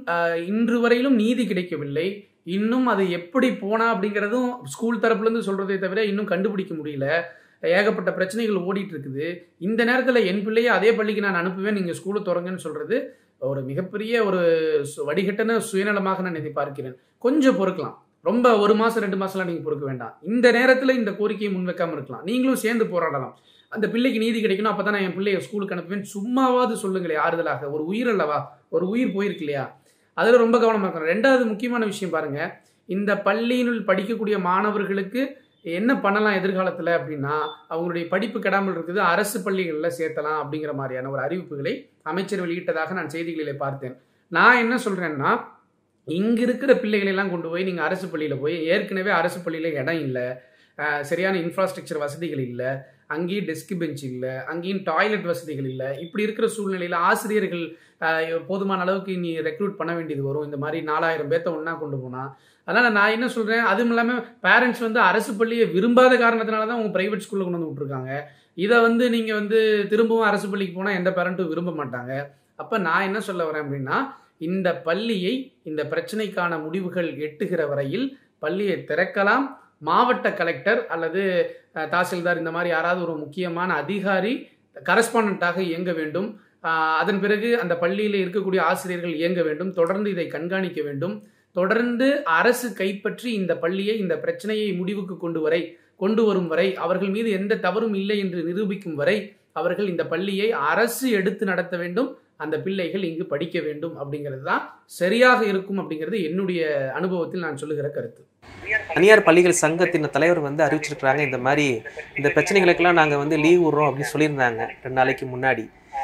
இன்று வரையிலும் நீதி கிடைக்கவில்லை. இன்னும் அது எப்படி போனா அப்படிங்கிறதும் ஸ்கூல் தரப்புலேருந்து சொல்கிறதே தவிர இன்னும் கண்டுபிடிக்க முடியல. ஏகப்பட்ட பிரச்சனைகள் ஓடிட்டு இருக்குது. இந்த நேரத்தில் என் பிள்ளையை அதே பள்ளிக்கு நான் அனுப்புவேன், நீங்கள் ஸ்கூலை திறங்கன்னு சொல்கிறது ஒரு மிகப்பெரிய ஒரு வடிகட்டன சுயநலமாக நான் இதை பார்க்கிறேன். கொஞ்சம் பொறுக்கலாம். ரொம்ப 1 மாதம் 2 மாதம்லாம் நீங்கள் பொறுக்க வேண்டாம். இந்த நேரத்தில் இந்த கோரிக்கையை முன்வைக்காமல் இருக்கலாம். நீங்களும் சேர்ந்து போராடலாம். அந்த பிள்ளைக்கு நீதி கிடைக்கணும், அப்போ தான் நான் என் பிள்ளையை ஸ்கூலுக்கு அனுப்புவேன். சும்மாவாது சொல்லுங்களே ஆறுதலாக. ஒரு உயிர் அல்லவா, ஒரு உயிர் போயிருக்கு இல்லையா, அதில் ரொம்ப கவனமாக இருக்கணும். 2வது முக்கியமான விஷயம் பாருங்கள், இந்த பள்ளியினுள் படிக்கக்கூடிய மாணவர்களுக்கு என்ன பண்ணலாம் எதிர்காலத்தில் அப்படின்னா, அவங்களுடைய படிப்பு கெடாமல் இருக்குது, அரசு பள்ளிகளில் சேர்த்தலாம் அப்படிங்கிற மாதிரியான ஒரு அறிவிப்புகளை அமைச்சர் வெளியிட்டதாக நான் செய்திகளிலே பார்த்தேன். நான் என்ன சொல்கிறேன்னா, இங்கே இருக்கிற பிள்ளைகளெல்லாம் கொண்டு போய் நீங்கள் அரசு பள்ளியில் போய், ஏற்கனவே அரசு பள்ளியில் இடம் இல்லை, சரியான இன்ஃப்ராஸ்ட்ரக்சர் வசதிகள் இல்லை, அங்கேயும் டெஸ்க் பெஞ்ச் இல்லை, அங்கேயும் டாய்லெட் வசதிகள் இல்லை. இப்படி இருக்கிற சூழ்நிலையில் ஆசிரியர்கள் போதுமான அளவுக்கு நீ ரெக்ரூட் பண்ண வேண்டியது வரும். இந்த மாதிரி 4000 பேர்த்த ஒன்றா கொண்டு போனால். அதனால் நான் என்ன சொல்கிறேன், அதுவும் இல்லாமல் பேரண்ட்ஸ் வந்து அரசு பள்ளியை விரும்பாத காரணத்தினால தான் உங்கள் ப்ரைவேட் ஸ்கூலில் கொண்டு வந்து விட்ருக்காங்க. இதை வந்து நீங்கள் வந்து திரும்பவும் அரசு பள்ளிக்கு போனால் எந்த பேரண்ட்டும் விரும்ப மாட்டாங்க. அப்போ நான் என்ன சொல்ல வரேன் அப்படின்னா, இந்த பள்ளியை இந்த பிரச்சனைக்கான முடிவுகள் எட்டுகிற வரையில் பள்ளியை திறக்கலாம். மாவட்ட கலெக்டர் அல்லது தாசில்தார் இந்த மாதிரி யாராவது ஒரு முக்கியமான அதிகாரி கரஸ்பாண்டண்ட்டாக இயங்க வேண்டும். அதன் பிறகு அந்த பள்ளியில் இருக்கக்கூடிய ஆசிரியர்கள் இயங்க வேண்டும். தொடர்ந்து இதை கண்காணிக்க வேண்டும். தொடர்ந்து அரசு கைப்பற்றி இந்த பள்ளியை, இந்த பிரச்சனையை முடிவுக்கு கொண்டு வரும் வரை, அவர்கள் மீது எந்த தவறும் இல்லை என்று நிரூபிக்கும் வரை அவர்கள் இந்த பள்ளியை அரசு எடுத்து நடத்த வேண்டும். அந்த பிள்ளைகள் இங்கு படிக்க வேண்டும் அப்படிங்கிறது தான் சரியாக இருக்கும் அப்படிங்கிறது என்னுடைய அனுபவத்தில் நான் சொல்லுகிற கருத்து. தனியார் பள்ளிகள் சங்கத்தின் தலைவர் வந்து அறிவிச்சிருக்கிறாங்க, இந்த மாதிரி இந்த பிரச்சனைகளுக்கெல்லாம் நாங்கள் வந்து லீவ் விடுறோம் அப்படின்னு சொல்லியிருந்தாங்க 2 நாளைக்கு முன்னாடி.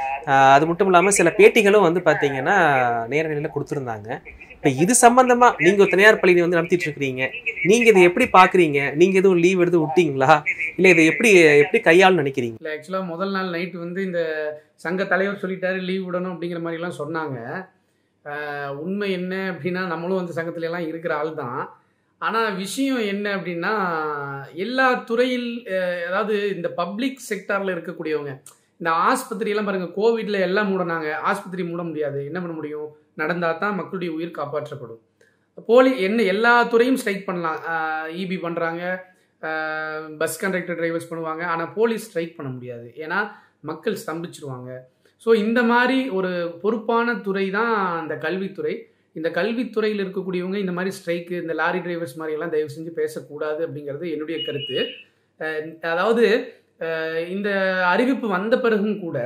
அது மட்டும் இல்லாமல் சில பேட்டிகளும் வந்து பார்த்தீங்கன்னா நேரடியில் கொடுத்துருந்தாங்க. இப்போ இது சம்பந்தமாக நீங்கள் தனியார் பள்ளியை வந்து நடத்திட்டு இருக்கிறீங்க, நீங்கள் இதை எப்படி பார்க்குறீங்க? நீங்கள் எதுவும் லீவ் எடுத்து விட்டீங்களா, இல்லை இதை எப்படி கையாளு நினைக்கிறீங்க? இல்லை, ஆக்சுவலாக முதல் நாள் நைட்டு வந்து இந்த சங்க தலைவர் சொல்லிட்டாரு லீவ் விடணும் அப்படிங்கிற மாதிரிலாம் சொன்னாங்க. உண்மை என்ன அப்படின்னா, நம்மளும் வந்து சங்கத்துலலாம் இருக்கிற ஆள் தான். ஆனால் விஷயம் என்ன அப்படின்னா, எல்லா துறையில் அதாவது இந்த பப்ளிக் செக்டாரில் இருக்கக்கூடியவங்க, இந்த ஆஸ்பத்திரியெல்லாம் பாருங்கள், கோவிட்ல எல்லாம் மூடினாங்க, ஆஸ்பத்திரி மூட முடியாது. என்ன பண்ண முடியும்? நடந்தால் தான் மக்களுடைய உயிர் காப்பாற்றப்படும். எல்லா துறையும் ஸ்ட்ரைக் பண்ணலாம். இபி பண்ணுறாங்க, பஸ் கண்டக்டர் டிரைவர்ஸ் பண்ணுவாங்க. ஆனால் போலீஸ் ஸ்ட்ரைக் பண்ண முடியாது. ஏன்னா மக்கள் ஸ்தம்பிச்சிருவாங்க. ஸோ இந்த மாதிரி ஒரு பொறுப்பான துறை தான் இந்த கல்வித்துறை. இந்த கல்வித்துறையில் இருக்கக்கூடியவங்க இந்த மாதிரி ஸ்ட்ரைக்கு, இந்த லாரி டிரைவர்ஸ் மாதிரியெல்லாம் தயவு செஞ்சு பேசக்கூடாது அப்படிங்கிறது என்னுடைய கருத்து. அதாவது இந்த அறிவிப்பு வந்த பிறகும் கூட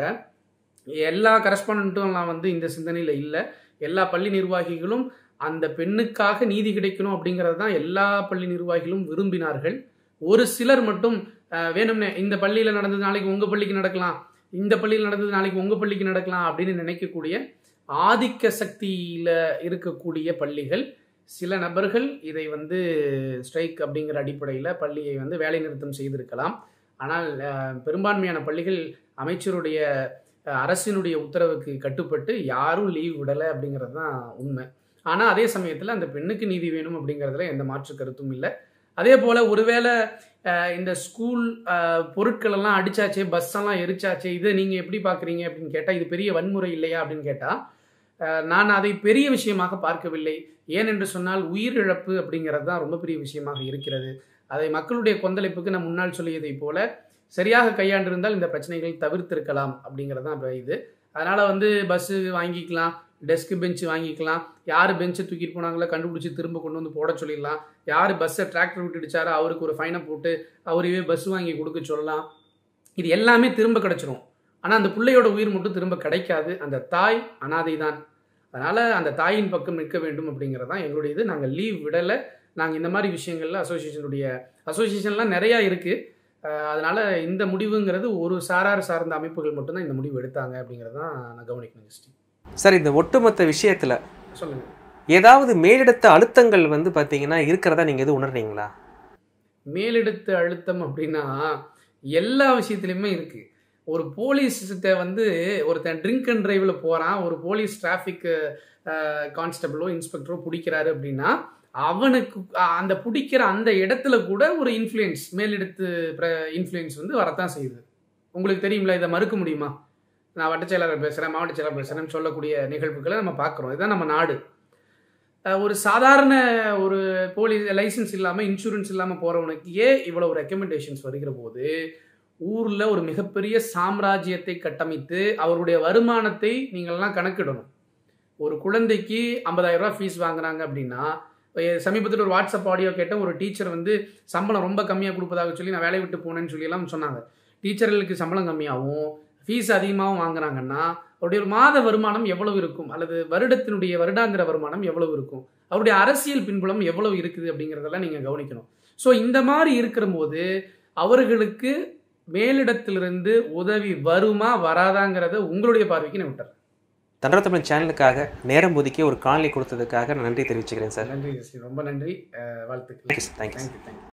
எல்லா கரஸ்பாண்டன்ட்டும் நான் வந்து இந்த சிந்தனையில் இல்லை. எல்லா பள்ளி நிர்வாகிகளும் அந்த பெண்ணுக்காக நீதி கிடைக்கணும் அப்படிங்கிறது தான் எல்லா பள்ளி நிர்வாகிகளும் விரும்பினார்கள். ஒரு சிலர் மட்டும் வேணும்னே இந்த பள்ளியில் நடந்தது நாளைக்கு உங்கள் பள்ளிக்கு நடக்கலாம், இந்த பள்ளியில் நடந்தது நாளைக்கு உங்கள் பள்ளிக்கு நடக்கலாம் அப்படின்னு நினைக்கக்கூடிய ஆதிக்க சக்தியில் இருக்கக்கூடிய பள்ளிகள், சில நபர்கள் இதை வந்து ஸ்ட்ரைக் அப்படிங்கிற அடிப்படையில் பள்ளியை வந்து வேலை நிறுத்தம் செய்திருக்கலாம். ஆனால் பெரும்பான்மையான பள்ளிகள் அமைச்சருடைய அரசினுடைய உத்தரவுக்கு கட்டுப்பட்டு யாரும் லீவ் விடலை அப்படிங்கிறது தான் உண்மை. ஆனால் அதே சமயத்தில் அந்த பெண்ணுக்கு நீதி வேணும் அப்படிங்கிறதுல எந்த மாற்று கருத்தும் இல்லை. அதே போல் ஒருவேளை இந்த ஸ்கூல் பொருட்கள் எல்லாம் அடிச்சாச்சே, பஸ் எல்லாம் எரிச்சாச்சே, இதை நீங்கள் எப்படி பார்க்குறீங்க அப்படின்னு கேட்டால், இது பெரிய வன்முறை இல்லையா அப்படின்னு கேட்டால், நான் அதை பெரிய விஷயமாக பார்க்கவில்லை. ஏனென்று சொன்னால் உயிரிழப்பு அப்படிங்கிறது தான் ரொம்ப பெரிய விஷயமாக இருக்கிறது. அதை மக்களுடைய கொந்தளிப்புக்கு நான் முன்னால் சொல்லியதை போல சரியாக கையாண்டிருந்தால் இந்த பிரச்சனைகள் தவிர்த்திருக்கலாம் அப்படிங்கிறது தான் இது. அதனால் வந்து பஸ்ஸு வாங்கிக்கலாம், டெஸ்க் பெஞ்சு வாங்கிக்கலாம், யார் பெஞ்சை தூக்கிட்டு போனாங்களோ கண்டுபிடிச்சி திரும்ப கொண்டு வந்து போட சொல்லிடலாம், யார் பஸ்ஸை டிராக்டர் விட்டுடுச்சாரோ அவருக்கு ஒரு ஃபைனை போட்டு அவரையே பஸ் வாங்கி கொடுக்க சொல்லலாம். இது எல்லாமே திரும்ப கிடைச்சிரும். ஆனால் அந்த பிள்ளையோட உயிர் மட்டும் திரும்ப கிடைக்காது. அந்த தாய் அனாதை தான். அதனால் அந்த தாயின் பக்கம் நிற்க வேண்டும் அப்படிங்கிறது தான் எங்களுடைய இது. நாங்கள் லீவ் விடலை. நாங்கள் இந்த மாதிரி விஷயங்களில் அசோசியேஷன்லாம் நிறையா இருக்குது. அதனால் இந்த முடிவுங்கிறது ஒரு சாரார் சார்ந்த அமைப்புகள் மட்டும்தான் இந்த முடிவு எடுத்தாங்க அப்படிங்கிறது தான் நான் கவனிக்கணும். சார், இந்த ஒட்டுமொத்த விஷயத்தில் சொல்லுங்கள், ஏதாவது மேலிடத்த அழுத்தங்கள் வந்து பார்த்தீங்கன்னா இருக்கிறதா நீங்கள் எதுவும் உணர்றீங்களா? மேலிடத்து அழுத்தம் அப்படின்னா எல்லா விஷயத்துலையுமே இருக்குது. ஒரு போலீஸ்கிட்ட வந்து ஒருத்தன் ட்ரிங்க் அண்ட் டிரைவில் போகிறான், ஒரு போலீஸ் டிராஃபிக் கான்ஸ்டபிளோ இன்ஸ்பெக்டரோ பிடிக்கிறாரு அப்படின்னா அவனுக்கு அந்த பிடிக்கிற அந்த இடத்துல கூட ஒரு இன்ஃப்ளூயன்ஸ், மேலிடத்து இன்ஃப்ளூயன்ஸ் வந்து வரத்தான் செய்யுது. உங்களுக்கு தெரியுங்களா? இதை மறுக்க முடியுமா? நான் வட்ட செயலாளர் பேசுகிறேன், மாவட்ட செயலாளர் பேசுகிறேன்னு சொல்லக்கூடிய நிகழ்வுகளை நம்ம பார்க்குறோம். இதுதான் நம்ம நாடு. ஒரு சாதாரண ஒரு போலீஸ் லைசன்ஸ் இல்லாமல் இன்சூரன்ஸ் இல்லாமல் போகிறவனுக்கு இவ்வளவு ரெக்கமெண்டேஷன்ஸ் வருகிற போது ஊரில் ஒரு மிகப்பெரிய சாம்ராஜ்யத்தை கட்டமைத்து அவருடைய வருமானத்தை நீங்கள்லாம் கணக்கிடணும். ஒரு குழந்தைக்கு 50,000 ரூபா ஃபீஸ் வாங்குறாங்க அப்படின்னா, சமீபத்தில் ஒரு வாட்ஸ்அப் ஆடியோ கேட்ட ஒரு டீச்சர் வந்து சம்பளம் ரொம்ப கம்மியாக கொடுப்பதாக சொல்லி நான் வேலையை விட்டு போனேன்னு சொல்லியெல்லாம் சொன்னாங்க. டீச்சர்களுக்கு சம்பளம் கம்மியாகவும் ஃபீஸ் அதிகமாகவும் வாங்குறாங்கன்னா அவருடைய ஒரு மாத வருமானம் எவ்வளவு இருக்கும், அல்லது வருடாந்திர வருமானம் எவ்வளவு இருக்கும், அவருடைய அரசியல் பின்புலம் எவ்வளவு இருக்குது அப்படிங்கிறதெல்லாம் நீங்கள் கவனிக்கணும். ஸோ இந்த மாதிரி இருக்கிற போது அவர்களுக்கு மேலிடத்திலிருந்து உதவி வருமா வராதாங்கிறத உங்களுடைய பார்வைக்கு நான் விட்டுறேன். தண்டர தமிழ் சேனலுக்காக நேரம் ஒதுக்கி ஒரு காணொலி கொடுத்ததுக்காக நான் நன்றி தெரிவிச்சுக்கிறேன் சார். நன்றி, ரொம்ப நன்றி, வாழ்த்துக்கள். தேங்க்யூ.